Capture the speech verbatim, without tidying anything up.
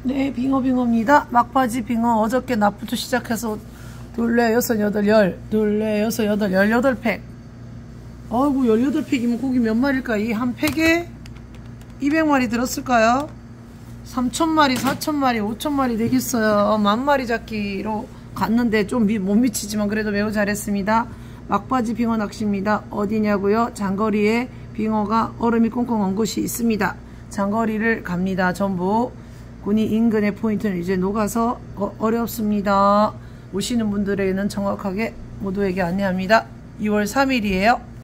네, 빙어 빙어입니다. 막바지 빙어 어저께 낮부터 시작해서 둘레 여섯 여덟 열 둘레 여섯 여덟 열여덟 팩. 아이고 열여덟 팩이면 고기 몇 마리일까? 이 한 팩에 이백 마리 들었을까요? 삼천 마리 사천 마리 오천 마리 되겠어요. 만 마리 잡기로 갔는데 좀 못 미치지만 그래도 매우 잘했습니다. 막바지 빙어 낚시입니다. 어디냐고요? 장거리에 빙어가 얼음이 꽁꽁 온 곳이 있습니다. 장거리를 갑니다. 전부 군이 인근의 포인트는 이제 녹아서 어, 어렵습니다. 오시는 분들에게는 정확하게 모두에게 안내합니다. 이월 삼일이에요